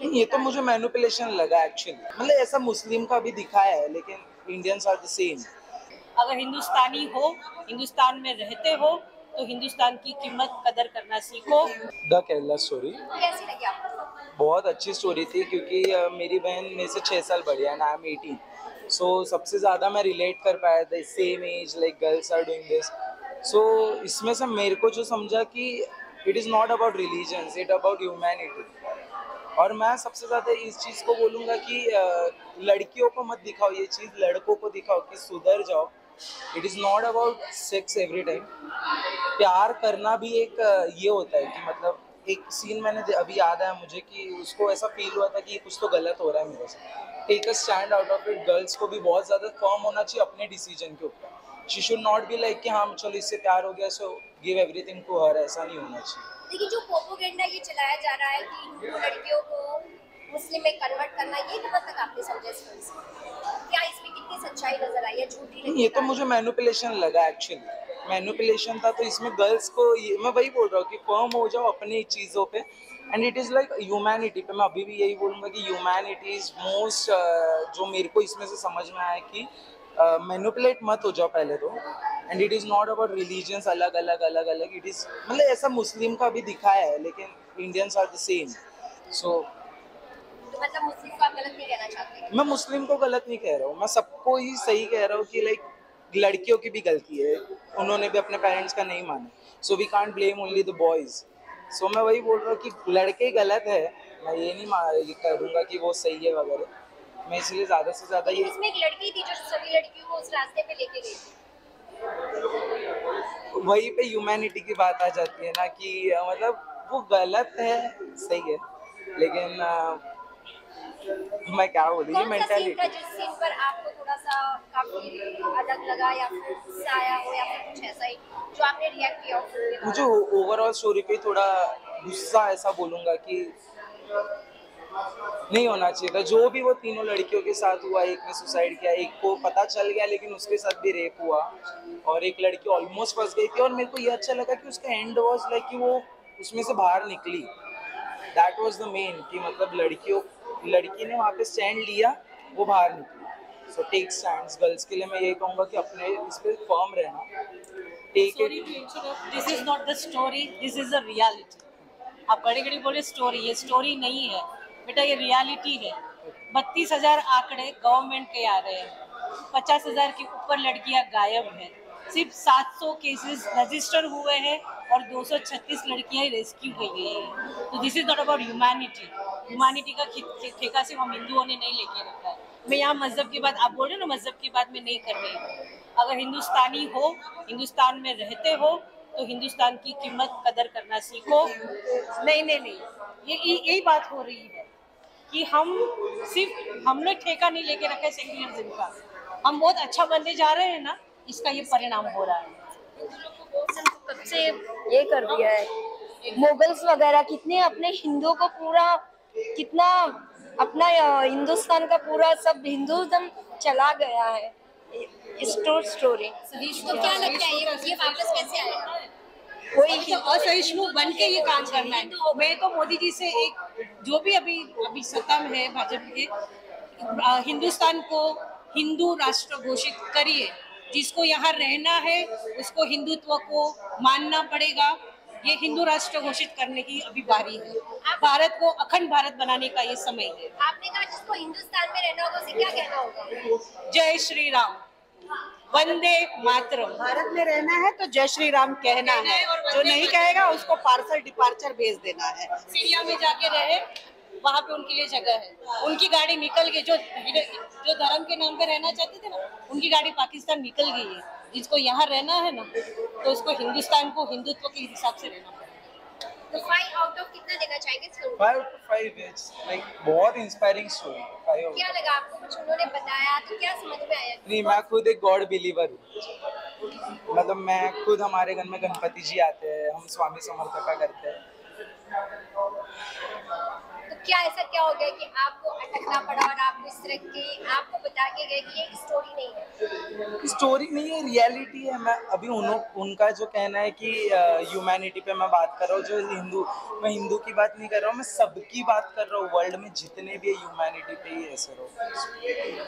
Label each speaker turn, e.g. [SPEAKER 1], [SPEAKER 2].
[SPEAKER 1] ये तो मुझे मैनिपुलेशन लगा एक्चुअली। मतलब ऐसा मुस्लिम का भी दिखाया है, लेकिन इंडियंस आर द सेम।
[SPEAKER 2] अगर हिंदुस्तानी हो, हिंदुस्तान में रहते हो, तो हिंदुस्तान की कीमत कदर करना सीखो।
[SPEAKER 1] द केरला स्टोरी
[SPEAKER 3] कैसी लगी आपको?
[SPEAKER 1] बहुत अच्छी स्टोरी थी, क्योंकि मेरी बहन मेरे से 6 साल बड़ी है, आई एम 18। सो सबसे ज़्यादा मैं रिलेट कर पाया था, same as like girls are doing this. So इसमें से मेरे को जो समझा कि it is not about religions, it about humanity. और मैं सबसे ज़्यादा इस चीज़ को बोलूँगा कि लड़कियों को मत दिखाओ ये चीज़, लड़कों को दिखाओ कि सुधर जाओ। It is not about sex every time. प्यार करना भी एक ये होता है कि मतलब एक सीन मैंने अभी याद आया मुझे कि उसको ऐसा फील हुआ था कि कुछ तो गलत हो रहा है मेरे से। Take a stand out of it. Girls को भी बहुत ज़्यादा फर्म होना चाहिए अपने डिसीजन के ऊपर। She should not be like कि हाँ चलो इससे प्यार हो गया so give everything to her, ऐसा नहीं होना चाहिए।
[SPEAKER 3] देखिए जो प्रोपेगेंडा ये चलाया जा रहा है कि हिंदू लड़कियों को मुस्लिम में कन्वर्ट करना, ये कहाँ तक आपने समझा इस फिल्म से? क्या इसमें कितनी सच्चाई नजर आई है, झूठी नहीं?
[SPEAKER 1] ये तो मुझे मैनिपुलेशन लगा एक्चुअली। मैनिपुलेशन था, तो इसमें गर्ल्स को ये मैं वही बोल रहा हूँ कि फर्म हो जाओ अपनी चीज़ों पे। And it is like humanity पे। मैं अभी भी यही बोलूँगा कि ह्यूमैनिटी इज मोस्ट, जो मेरे को इसमें से समझ में आया कि मैनिपुलेट मत हो जाओ पहले तो। And it is not about religions अलग अलग अलग अलग। इट इज़ मतलब ऐसा मुस्लिम का भी दिखाया है, लेकिन Indians are the same. So
[SPEAKER 3] तो मतलब मुस्लिम को आप गलत नहीं कहना चाहते?
[SPEAKER 1] मैं मुस्लिम को गलत नहीं कह रहा हूँ, मैं सबको ही सही कह रहा हूँ कि लाइक लड़कियों की भी गलती है, उन्होंने भी अपने पेरेंट्स का नहीं माना। So we can't blame only the boys. So मैं वही बोल रहा हूँ कि लड़के गलत है, मैं ये नहीं ये करूँगा कि वो सही है वगैरह। मैं इसलिए ज़्यादा से ज़्यादा ये
[SPEAKER 3] इसमें एक लड़की थी जो सभी लड़कियों को उस रास्ते पे लेके गई थी।
[SPEAKER 1] वही पे ह्यूमैनिटी की बात आ जाती है ना कि मतलब वो गलत है, सही है, लेकिन मैं क्या बोलूँ ये
[SPEAKER 3] कौन सा सीन था
[SPEAKER 1] मेंटालिटी।
[SPEAKER 3] जिस सीन पर आपको थोड़ा सा काफी अलग लगा या फिर गुस्सा आया हो या फिर कुछ ऐसा ही जो आपने रिएक्ट किया हो फिल्म के
[SPEAKER 1] मुझे
[SPEAKER 3] दौरान?
[SPEAKER 1] ओवरऑल स्टोरी पे थोड़ा गुस्सा ऐसा बोलूँगा कि नहीं होना चाहिए था। जो भी वो तीनों लड़कियों के साथ हुआ, एक ने सुसाइड किया, एक को पता चल गया लेकिन उसके साथ भी रेप हुआ, और एक लड़की ऑलमोस्ट फंस गई थी। और मेरे को ये अच्छा लगा कि उसका एंड वाज लाइक कि वो उसमें से बाहर निकली। दैट वाज द मेन कि मतलब लड़की ने वहाँ पे स्टैंड लिया, वो बाहर निकली। So take stands. गर्ल्स के लिए मैं यही कहूँगा कि अपने इस पे फर्म रहना। Take
[SPEAKER 2] sorry
[SPEAKER 1] it.
[SPEAKER 2] To interrupt, this is not the story, this is the reality. आप घड़ी घड़ी बोले स्टोरी, ये स्टोरी नहीं है बेटा, ये रियलिटी है। 32,000 आंकड़े गवर्नमेंट के आ रहे हैं, 50,000 के ऊपर लड़कियां गायब हैं, सिर्फ 700 केसेस रजिस्टर हुए हैं और 236 लड़कियां रेस्क्यू की गई हैं। तो this is not about humanity. Humanity का ठेका सिर्फ हम हिंदुओं ने नहीं लेके रखा है। मैं यहाँ मजहब की बात, आप बोल रहे हो ना, मजहब की बात मैं नहीं कर रही हूँ। अगर हिंदुस्तानी हो, हिंदुस्तान में रहते हो, तो हिंदुस्तान की कीमत कदर करना सीखो। नहीं नहीं नहीं, यही बात हो रही है कि हमने ठेका नहीं लेके रखा है सेक्युलरिज्म का। हम बहुत अच्छा बनने जा रहे हैं ना, इसका ये परिणाम हो रहा है।
[SPEAKER 3] कब से ये कर दिया है मुगल्स वगैरह, कितने अपने हिंदुओं को पूरा, कितना अपना हिंदुस्तान का पूरा सब हिंदुइज्म चला गया है। स्टोरी तो क्या लगता है ये वापस कैसे आएगा?
[SPEAKER 2] कोई असहिष्णु बन के ये काम करना है। मैं तो मोदी जी से एक, जो भी अभी सत्ता में है भाजपा के, हिंदुस्तान को हिंदू राष्ट्र घोषित करिए। जिसको यहाँ रहना है उसको हिंदुत्व को मानना पड़ेगा। ये हिंदू राष्ट्र घोषित करने की अभी बारी है। भारत को अखंड भारत बनाने का ये समय है।
[SPEAKER 3] आपने कहा जिसको हिंदुस्तान में रहना होगा उसे क्या कहना होगा?
[SPEAKER 2] जय श्री राम, वंदे मातरम। भारत में रहना है तो जय श्री राम कहना है, जो नहीं कहेगा उसको पार्सल डिपार्चर भेज देना है। सीरिया में जाके रहे, वहाँ पे उनके लिए जगह है। उनकी गाड़ी निकल गई, जो धर्म के नाम पे रहना चाहते थे ना, उनकी गाड़ी पाकिस्तान निकल गई है। जिसको यहाँ रहना है ना, तो उसको हिंदुस्तान को हिंदुत्व के हिसाब से रहना पड़ेगा।
[SPEAKER 3] तो 5 आउट ऑफ कितना देना चाहेंगे इस फिल्म को?
[SPEAKER 1] 5 to 5 इट्स लाइक बहुत इंस्पायरिंग स्टोरी। 5 out।
[SPEAKER 3] क्या लगा आपको, कुछ उन्होंने बताया तो क्या समझ में आया?
[SPEAKER 1] नहीं, मैं खुद एक गॉड बिलीवर हूँ। मतलब मैं खुद, हमारे घर में गणपति जी आते हैं, हम स्वामी समर्थ का करते हैं।
[SPEAKER 3] तो
[SPEAKER 4] क्या ऐसा क्या हो गया कि आपको अटकना पड़ा और आपको इस तरह की आपको बता के गए कि ये स्टोरी नहीं है?
[SPEAKER 1] स्टोरी नहीं है, रियलिटी है। मैं अभी उनका जो कहना है कि ह्यूमैनिटी पे मैं बात कर रहा हूँ, जो हिंदू, मैं हिंदू की बात नहीं कर रहा हूँ, मैं सबकी बात कर रहा हूँ, वर्ल्ड में जितने भी ह्यूमैनिटी पे ही असर हो।